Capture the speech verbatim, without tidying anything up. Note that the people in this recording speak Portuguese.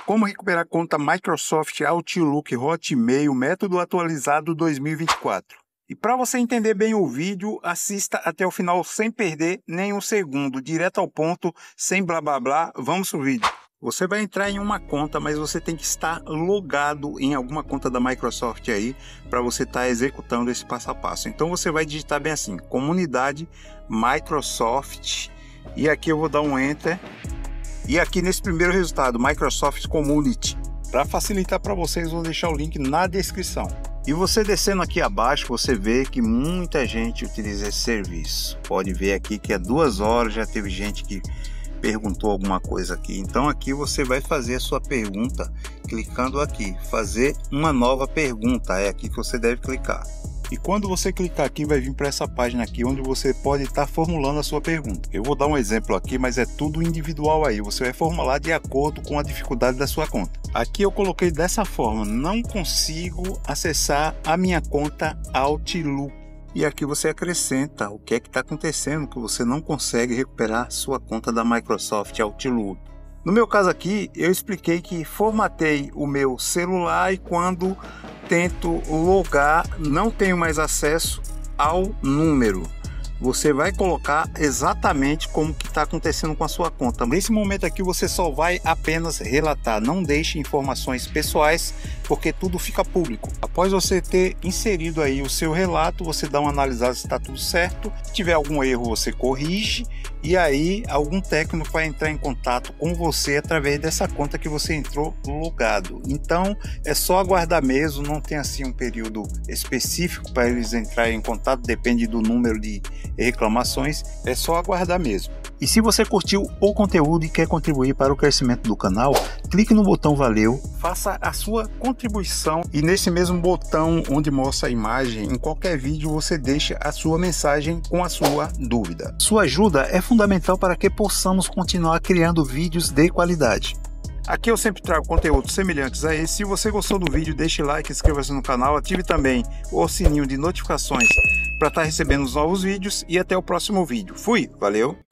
Como recuperar a conta Microsoft Outlook Hotmail, método atualizado dois mil e vinte e quatro. E para você entender bem o vídeo, assista até o final sem perder nem um segundo, direto ao ponto, sem blá blá blá. Vamos pro vídeo. Você vai entrar em uma conta, mas você tem que estar logado em alguma conta da Microsoft aí para você estar tá executando esse passo a passo. Então você vai digitar bem assim, comunidade Microsoft, e aqui eu vou dar um enter. E aqui nesse primeiro resultado, Microsoft Community. Para facilitar para vocês, vou deixar o link na descrição. E você descendo aqui abaixo, você vê que muita gente utiliza esse serviço. Pode ver aqui que há duas horas já teve gente que perguntou alguma coisa aqui. Então aqui você vai fazer a sua pergunta clicando aqui, fazer uma nova pergunta. É aqui que você deve clicar. E quando você clicar aqui, vai vir para essa página aqui, onde você pode estar formulando a sua pergunta. Eu vou dar um exemplo aqui, mas é tudo individual aí. Você vai formular de acordo com a dificuldade da sua conta. Aqui eu coloquei dessa forma: não consigo acessar a minha conta Outlook. E aqui você acrescenta o que é que está acontecendo, que você não consegue recuperar sua conta da Microsoft Outlook. No meu caso aqui, eu expliquei que formatei o meu celular e quando tento logar, não tenho mais acesso ao número. Você vai colocar exatamente como que está acontecendo com a sua conta. Nesse momento aqui você só vai apenas relatar, não deixe informações pessoais, porque tudo fica público. Após você ter inserido aí o seu relato, você dá uma analisada se está tudo certo. Se tiver algum erro, você corrige, e aí algum técnico vai entrar em contato com você através dessa conta que você entrou logado. Então é só aguardar mesmo, não tem assim um período específico para eles entrarem em contato, depende do número de reclamações, é só aguardar mesmo. E se você curtiu o conteúdo e quer contribuir para o crescimento do canal, clique no botão valeu, faça a sua contribuição, e nesse mesmo botão onde mostra a imagem, em qualquer vídeo você deixa a sua mensagem com a sua dúvida. Sua ajuda é fundamental para que possamos continuar criando vídeos de qualidade. Aqui eu sempre trago conteúdos semelhantes a esse. Se você gostou do vídeo, deixe like, inscreva-se no canal, ative também o sininho de notificações para estar recebendo os novos vídeos, e até o próximo vídeo. Fui, valeu!